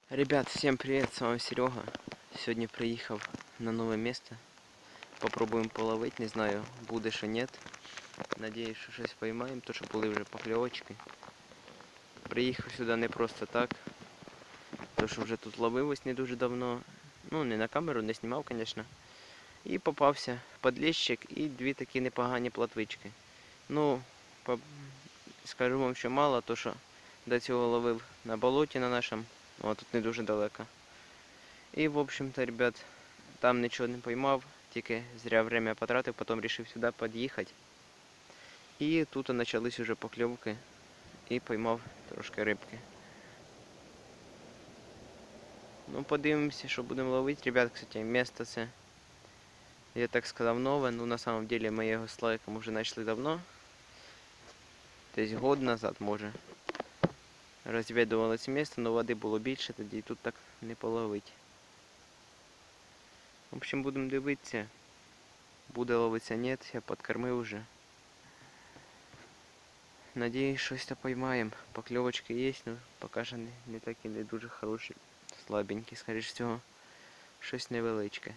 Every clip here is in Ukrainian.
Ребят, всем привет, с вами Серега. Сегодня приехал на новое место. Попробуем половить, не знаю, буде чи нет. Надеюсь, що щось поймаємо, то що були вже покльовочки. Приїхав сюди не просто так, то що вже тут ловив ось не дуже давно. Ну, не на камеру, не знімав, звісно. І попався подлещик і дві такі непогані платвички. Ну, скажу вам, що мало, то що до цього ловив на болоті на нашому, о, тут не дуже далеко. І, в общем-то, ребят, там нічого не поймав, тільки зря время потратив, потім вирішив сюди під'їхати. І тут почались вже покльовки і поймав трошки рибки. Ну, подивимося, що будемо ловити. Ребят, кстати, місто це, я так сказав, нове. Ну, на самом деле, ми його з Славиком вже знайшли давно. Десь год назад, може. Розвідували це місце, але води було більше, тоді і тут так не половить. В общем, будемо дивитися. Буде ловитися, ні, я підкормив вже. Надіюсь, щось то поймаємо. Покльовочки є, але поки що не такі, не дуже хороші. Слабенькі, скоріш всього. Щось невеличке.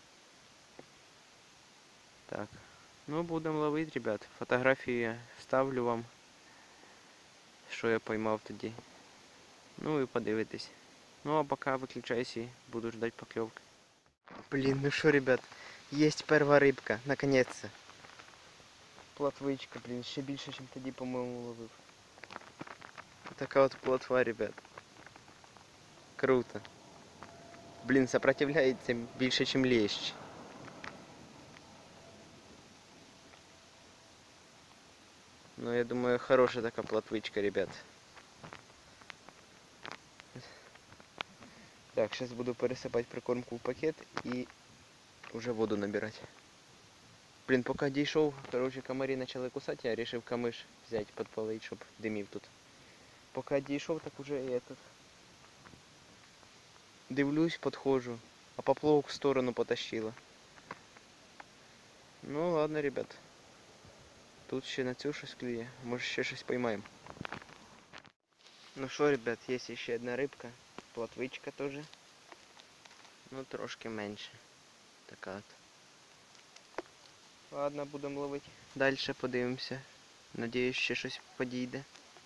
Так. Ну, будемо ловити, ребят. Фотографії я вставлю вам, що я поймав тоді. Ну і подивитесь. Ну а поки виключаюсь і буду ждать покльовки. Блін, ну що, ребят, є перша рибка, наконец-то. Плотвичка, блін, ще більше, ніж тоді, по-моєму, ловив. Така от плотва, ребят. Круто. Блін, сопротивляється більше, ніж лещ. Ну, я думаю, хорошая такая плотвичка, ребят. Так, сейчас буду пересыпать прикормку в пакет и уже воду набирать. Блин, пока дійшов, короче, комари начали кусать, я решил камыш взять, подпалить, чтоб дымил тут. Пока дійшов, так уже и этот. Дивлюсь, подхожу, а поплавок в сторону потащило. Ну ладно, ребят. Тут ще на цю щось клює, може ще щось поймаємо. Ну що, ребят, є ще одна рибка, плотвичка теж. Ну трошки менше. Така от. Ладно, будемо ловити. Далі подивимося. Надіюсь, ще щось підійде.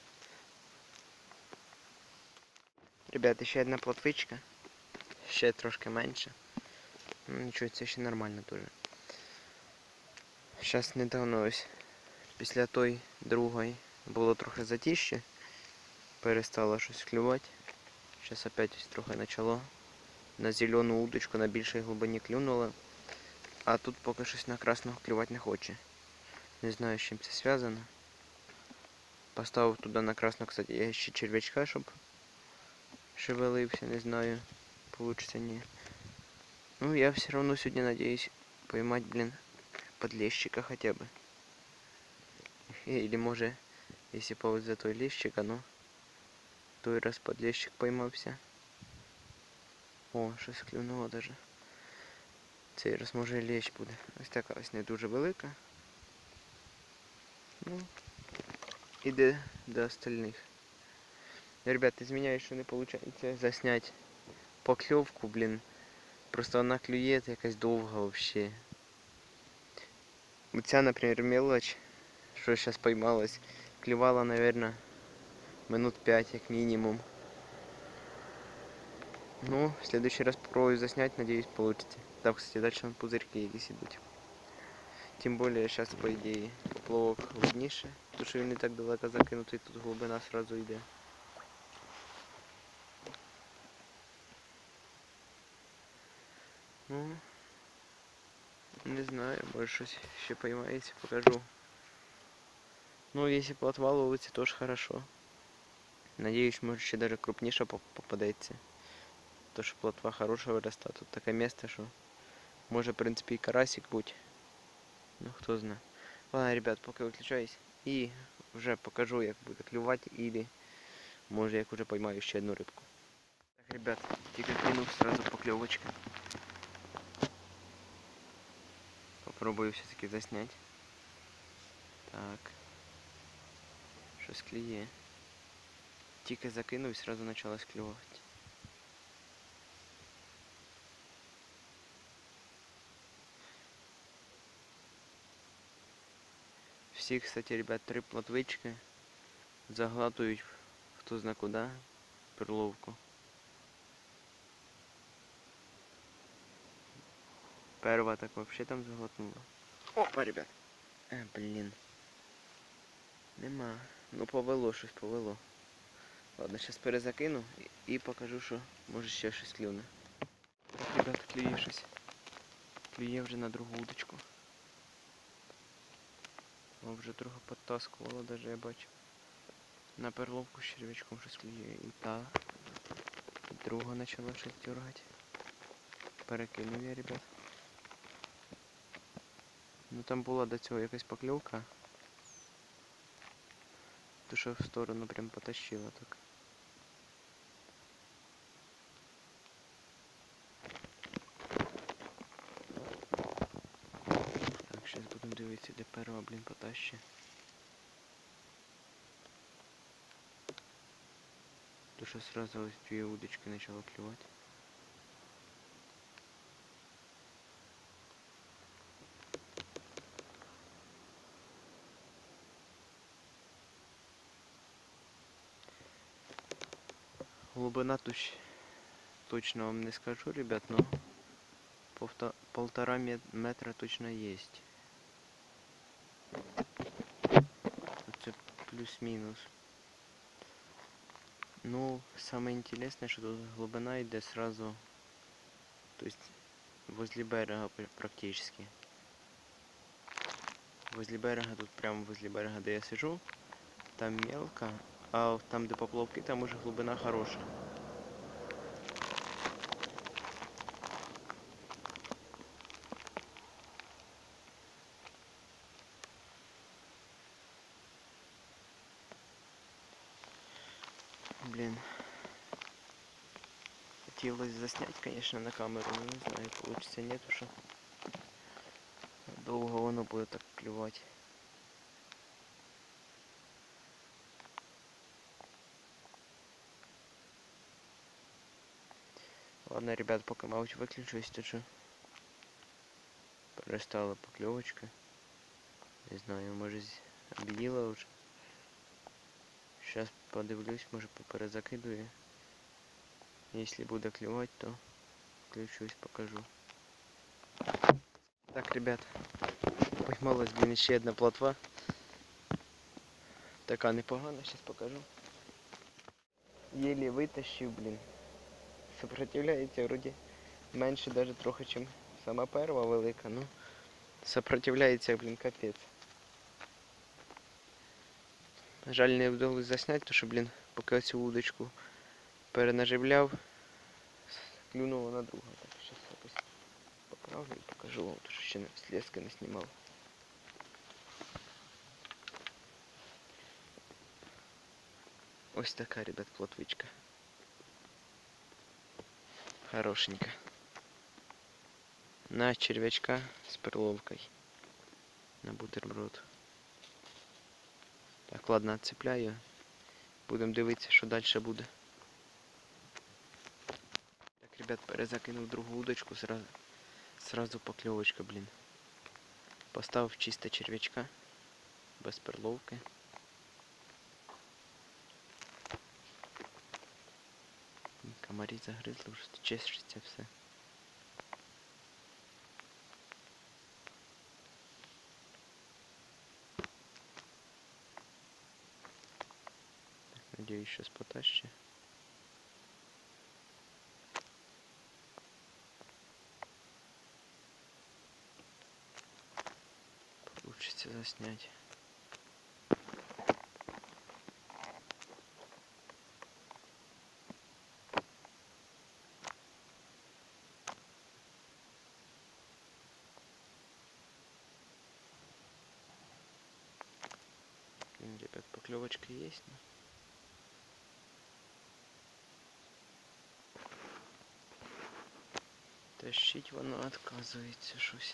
Ребята, ще одна плотвичка. Ще трошки менше. Ну нічого, це ще нормально дуже. Зараз недавно ось після той другої було трохи затіще. Перестало щось клювати. Зараз опять ось трохи почало. На зелену удочку на більшій глибині клюнуло. А тут поки щось на красного клювати не хоче. Не знаю, з чим це зв'язано. Поставив туди на красну, кстати, я ще черв'ячка, щоб шевелився, не знаю, получится ні. Ну, я все равно сьогодні надеюсь поймать, блин, подлещика хотя бы. Или може, если повезе той лещика, ну, той раз подлещик поймався. О, щось клюнуло даже. Цей раз може і лещ буде. Ось така ось не дуже велика. Ну, іде до остальных. Ребят, извиняюсь, що не получается заснять поклевку, блин. Просто вона клює якась довга вообще. Оця, например, мелочь, що сейчас поймалась, клювала, наверное, минут 5 як минимум. Ну, в следующий раз попробую заснять, надеюсь, получится. Там, кстати, дальше вон пузырьки якісь ідуть. Тем более, сейчас, по идее, поплавок глибніше, тому що він не так далеко закинутий, тут глибина сразу йде. Ну, не знаю, може щось ще поймається, покажу. Ну, если плотва ловиться, тоже хорошо. Надеюсь, может ще даже крупніше попадеться. То, що плотва хороша виросла. Тут таке місце, що може, в принципі, і карасик бути. Ну, хто знає. Ладно, ребят, поки виключаюсь. І вже покажу, як буде клювати, і може, як уже поймаю ще одну рибку. Так, ребят, тільки кинув сразу покльовочка. Попробую все-таки заснять. Так. Щось клює. Тільки закинув і сразу почалось клювати. Всі, кстати, ребят, 3 плотвички заглатують хто зна куди перловку. Перва так вообще там заглотнула. Опа, ребят. Блін. Нема. Ну повело щось, повело. Ладно, зараз перезакину і покажу, що може ще щось клюне. Так, ребят, клює щось. Клює вже на другу удочку. О, вже трохи підтаскувало, навіть я бачу. На перловку з черв'ячком щось клює. І та друга почала щось дергати. Перекинув я, ребят. Ну там була до цього якась покльовка. То що в сторону прям потащила так. Так, зараз будемо дивитися, де перва, блін, потащи. То що сразу ось дві удочки почало клювати. Глибина точно вам не скажу, ребят, но 1,5 метра точно есть. Это плюс-минус. Ну, самое интересное, что тут глубина идет сразу, то есть возле берега практически. Возле берега, тут прямо возле берега, де я сижу, там мелко, а там, де поплавки, там уже глубина хорошая. Блин. Хотелось заснять, конечно, на камеру, но не знаю, получится нет уже. Долго воно будет так клювать. Ладно, ребят, пока мабуть выключусь, то что перестала поклевочка. Не знаю, может объела уже. Сейчас подивлюсь, может поперезакидую. Если буду клевать, то включусь, покажу. Так, ребят, поймалась, блин, ще одна плотва. Така непогана, сейчас покажу. Еле вытащил, блин. Сопротивляється вроді менше даже трохи, чим сама перва велика, ну сопротивляється, блін, капець. Жаль, не вдалося засняти, тому що, блін, поки цю удочку перенаживляв, клюнула на друга. Так, зараз якось поправлю і покажу вам, тому що ще слезки не знімав. Ось така, ребят, плотвичка. Хорошенька. На червячка з перловкою. На бутерброд. Так, ладно, отцепляю. Будемо дивитися, що далі буде. Так, ребят, перезакинув другу удочку, сразу поклевочка, блин. Поставив чисто червячка, без перловки. Комарі загризли, вже чешеться все. Надеюсь, сейчас потаще. Получится заснять. Ребят, поклевочка есть. Но... Тащить воно отказується щось.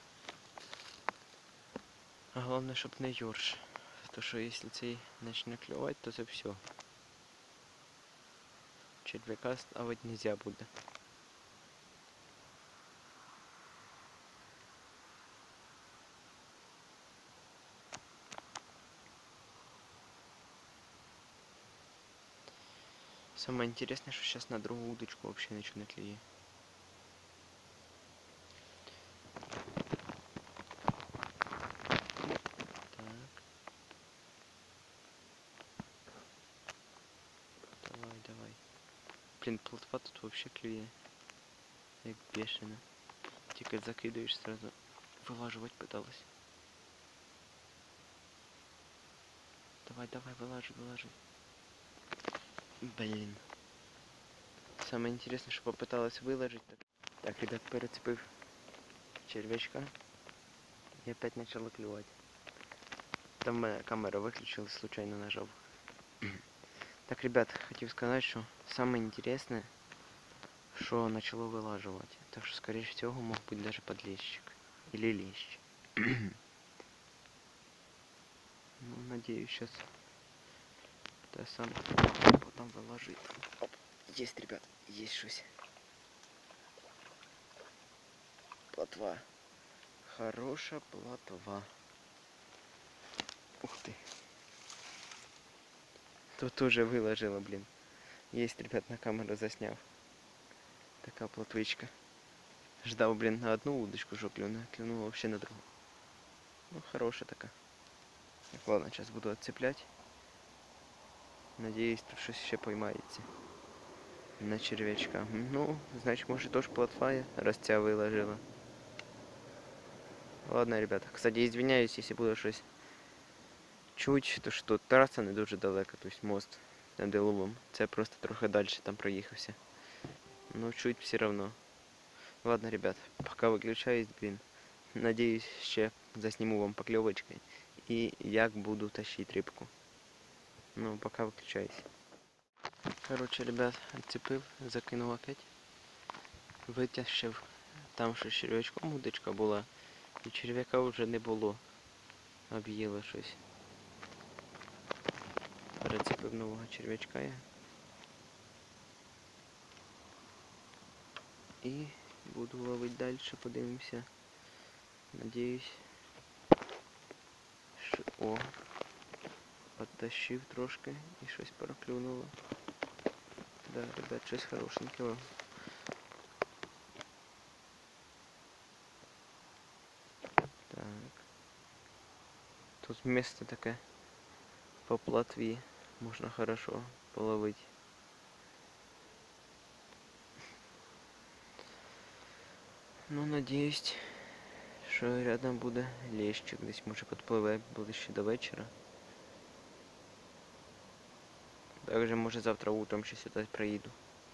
А головне, щоб не ёрш. То що якщо цей почне клювати, то це все. Черв'яка ставити нельзя буде. Самое интересное, что сейчас на другую удочку вообще ничего не клює. Так. Давай. Блин, плотва тут вообще клює. Як бешено. Тільки закидуєш, сразу вилажувати пыталась. Давай, вылаживай. Блин. Самое интересное, что попыталась выложить. Так, ребят, перецепив червячка. И опять начала клювать. Там моя камера выключилась, случайно нажал. Так, ребят, хотел сказать, что самое интересное, что начало вылаживать. Так что, скорее всего, мог быть даже подлещик. Или лещ. Ну, надеюсь, сейчас та сам потом выложит. Оп. Есть, ребят, есть что-то. Плотва. Хорошая плотва. Ух ты. Тут уже выложила, блин. Есть, ребят, на камеру заснял. Такая плотвичка. Ждал, блин, на одну удочку, что клюнула. Клюнула вообще на другую. Ну, хорошая такая. Так, ладно, сейчас буду отцеплять. Надеюсь, тут что-то еще поймается. На червячка. Ну, значит, может, тоже плотва, раз тебя выложила. Ладно, ребята. Кстати, извиняюсь, если буду что-то чуть, то що траса не дуже далека, тобто мост над Іловом. Це просто трохи далі там проїхався. Ну чуть все равно. Ладно, ребят, пока виключаюсь, блін. Надіюсь, ще засніму вам покльовочки і як буду тащити рибку. Ну, пока виключаюсь. Короче, ребят, відцепив, закинув опять. Витягшив там, що з черв'ячком удочка була, і черв'яка вже не було. Об'їло щось. Перецепив нового черв'ячка я. І буду ловити далі, подивимося. Надіюсь, що... О! Подтащив трошки і щось проклюнуло. Да, ребят, щось хорошеньке вам. Так. Тут місце таке по плотві. Можна хорошо половити. Ну, надіюсь, що рядом буде лещик. Десь може підпливе ближче до вечора. Также може завтра утром ще сюди приїду.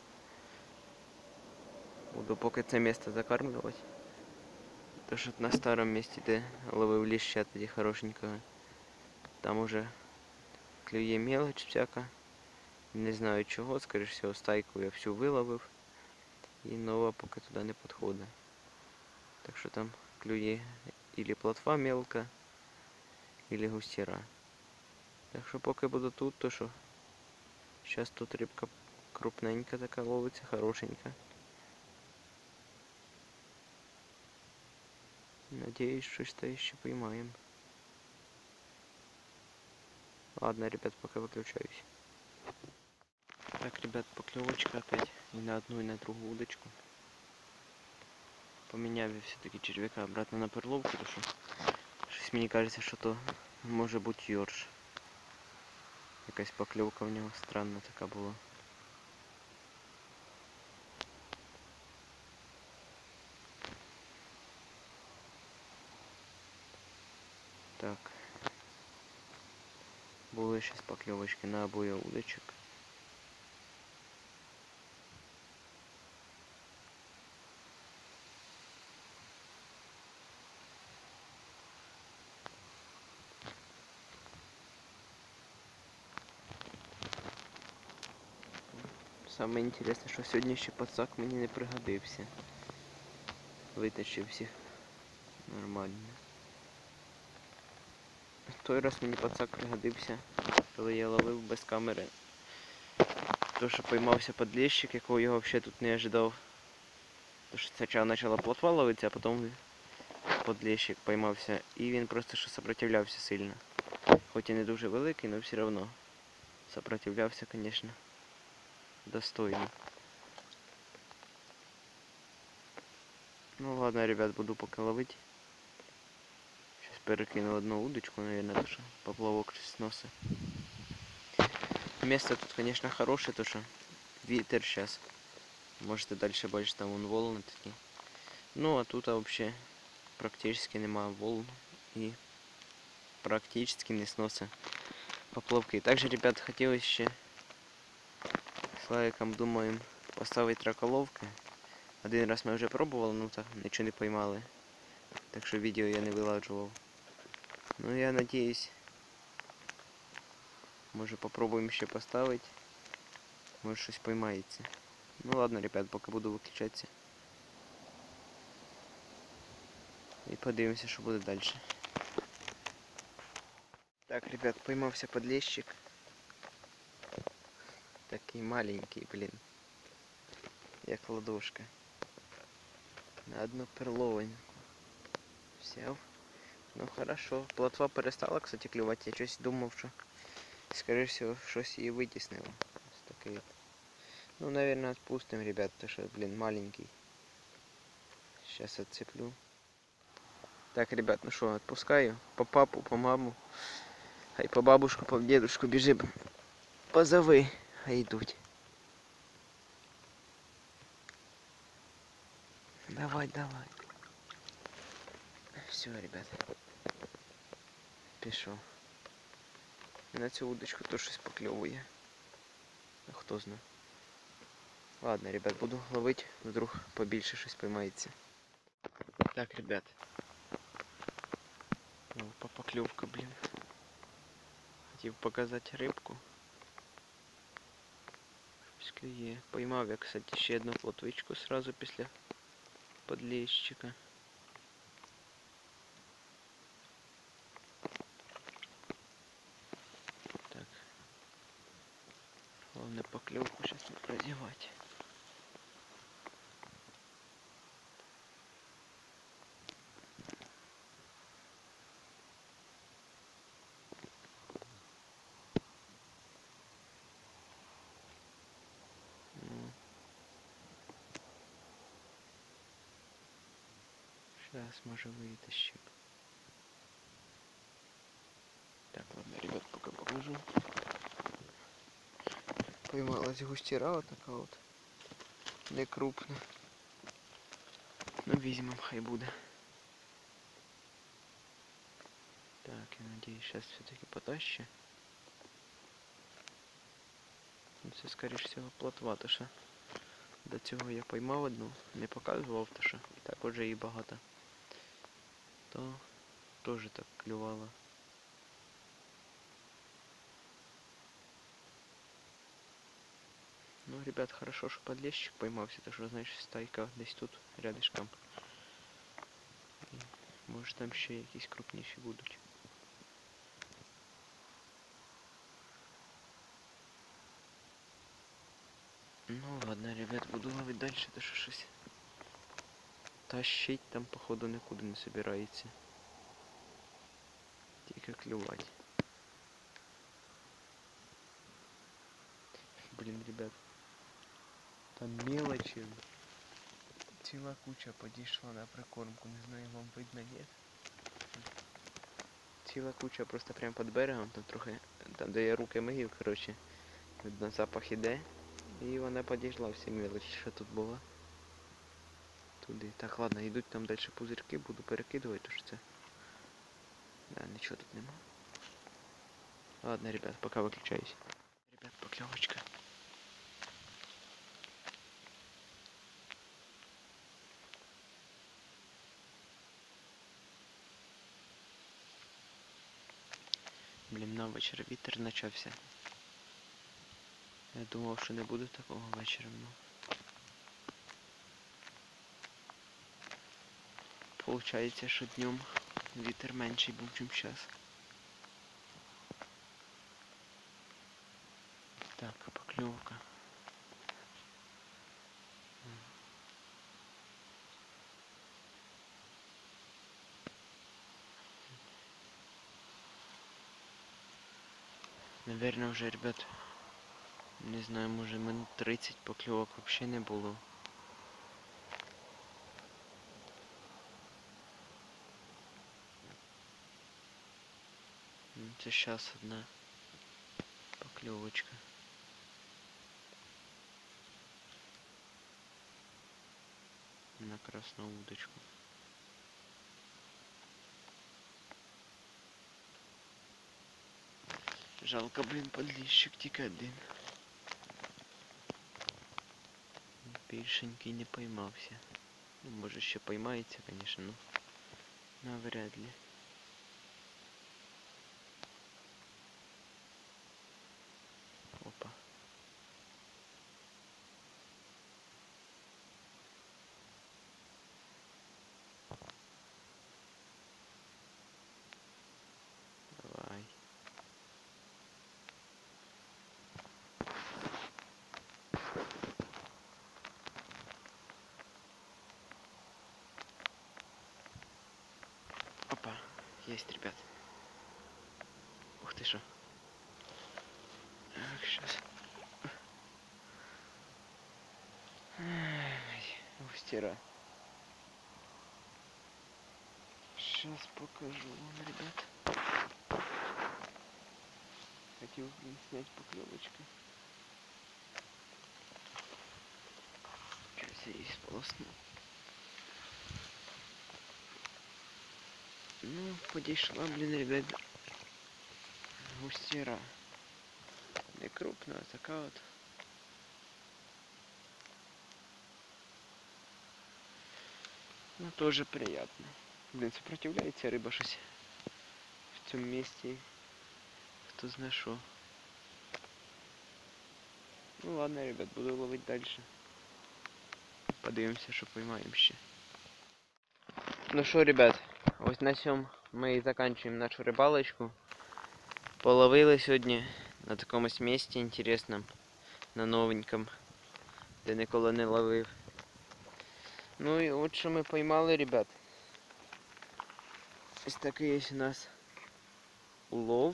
Буду поки це місце закармлювати. То що на старому місці, де ловив леща тоді хорошенького, там уже клює мелочь всяка. Не знаю чого, скоріш всього стайку я всю виловив. І нова поки туди не підходить. Так що там клює ілі плотва мелка, ілі густіра. Так що поки буду тут, то що зараз тут рибка крупненька така ловиться, хорошенька. Надеюсь, что еще поймаем. Ладно, ребят, пока выключаюсь. Так, ребят, поклевочка опять. И на одну, и на другую удочку. Поменяв я все-таки червяка обратно на перловку, потому что мне кажется, что то может быть йорш. Якась поклевка в него странна така була. Так. Були сейчас поклевочки на обоє удочок. Саме інтересне, що сьогодні ще пацак мені не пригодився. Витащив всіх нормально. Той раз мені пацак пригодився, коли я ловив без камери. То, що поймався подлещик, якого я взагалі тут не ожидав. То, що спочатку почала плотва ловитися, а потім подлещик поймався. І він просто що сопротивлявся сильно. Хоч і не дуже великий, але все одно сопротивлявся, звісно. достойно. Ну ладно, ребят, буду пока ловить. Сейчас перекину одну удочку, наверное, потому что поплавок сносит. Место тут, конечно, хорошее, то что ветер сейчас. Можете дальше бачите, там вон волны такие. Ну а тут вообще практически немає волн и практически не сносить поплавки. Также, ребят, хотелось еще с Славиком думаем поставить раколовки. Один раз ми вже пробували, ну так нічого не поймали. Так що відео я не виладжував. Ну я надіюсь, може попробуємо ще поставити. Може щось поймається. Ну ладно, ребят, поки буду виключатися. І подивимося, що буде далі. Так, ребят, поймався подлещик. Такий маленький, блін. Як ладошка. На одну перловень. Взяв. Ну хорошо. Плотва перестала, кстати, клювати. Я щось думав, що, скоріше всього, щось її витіснило. Ось такий. Ну, наверное, отпустим, ребят, потому что, блин, маленький. Сейчас отцеплю. Так, ребят, ну что, отпускаю. По папу, по маму. А и по бабушку, по дедушку бежим. Позови, а идут. Давай, давай. Все, ребят. Пішов. На цю удочку то щось покльовує. А хто знає. Ладно, ребят, буду ловить, вдруг побільше щось поймається. Так, ребят. Ну, поклевка, блин. Хотів показати рибку. Щось клює. Поймав я, кстати, ще одну плотвичку сразу після подлещика. Так. Главное поклевку сейчас не продевать. Сейчас, может, вытащим. Так, ладно, ребят, пока покажу. Поймалась густера вот такая вот. Не крупна. Ну, візьмем, хай буде. Так, я надеюсь, сейчас все-таки потаще. Це, скоріше всього, плотва, то що до цього я поймав одну, не показував, то що і так уже її багато. То теж так клювало. Ну, ребят, хорошо, що подлещик поймався, то що, значить, стайка десь тут, рядышком. І, може, там ще якісь крупніші будуть. Ну ладно, ребят, буду ловить дальше, то що щось тащить там, походу, нікуди не собирається. Тільки клювати. Блин, ребят, там мелочи. Ціла куча підійшла на прикормку, не знаю, вам видно, ні? Ціла куча просто прямо під берегом, там трохи, там де я руки мию, коротше, видно запах іде. І вона підійшла всі мелочі, що тут було. Туди. Так, ладно, йдуть там далі пузирки, буду перекидувати, тому що це... Да, нічого тут нема. Ладно, ребят, пока виключаюсь. Ребят, поклевочка. Блін, на вечір вітер почався. Я думав, що не буде такого вечором, ну. Получається, що днем вітер менший був, ніж зараз. Так, поклевка. Наверное, уже, ребят, Не знаю, може минут 30 покльовок взагалі не було. Це зараз одна покльовочка. На красну удочку. Жалко, блин, подліщик тільки один. Більшенький не поймався. Ну, може ще поймається, конечно, но навряд ли. Опа. Давай. Опа, есть, ребят. Ух ты шо. Так, сейчас. Устера. Сейчас покажу вам, ребят. Хотел снять поклевочкой. Сейчас я их сполосну. Ну, подошла, блин, ребят, густера. Не крупная, а такая вот. Ну, тоже приятно. Блин, сопротивляется рыба щось в цьому місці. Хто знає що. Ну ладно, ребят, буду ловить дальше. Подивимося, що поймаємо ще. Ну що, ребят, ось на цьому ми і закінчуємо нашу рибалочку. Половили сьогодні на такомусь місці інтересному, на новенькому, де ніколи не ловив. Ну і от що ми поймали, ребят. Ось такий є у нас улов.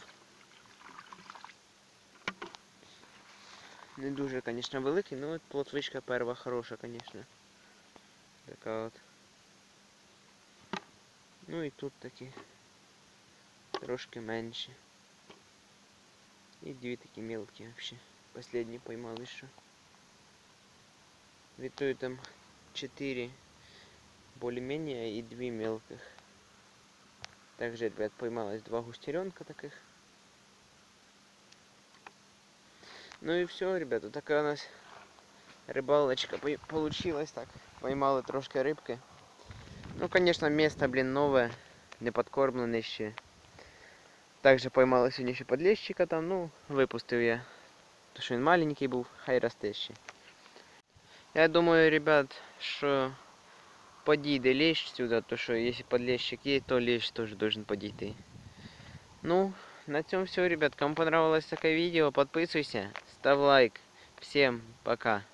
Не дуже, конечно, великий, но плотвичка перша хороша, конечно. Така от. Ну і тут такі трошки менші. І дві такі мелкі вообще. Последні поймали що. Вітую там 4 более-менее и 2 мелких. Также, ребят, поймалось 2 густеренка таких. Ну и все, ребята, такая у нас рыбалочка получилась так. Поймали трошки рыбки. Ну, конечно, место, блин, новое, не подкормлене ще. Также поймали сьогодні ще подлещика там, ну, випустив я. То що він маленький був, хай росте ще. Я думаю, ребят, що подійде лещ сюда, то що якщо подлещик є, то лещ тоже должен подійти. Ну, на цьому все, ребят. Кому понравилось такое видео, подписывайся, ставь лайк. Всем пока.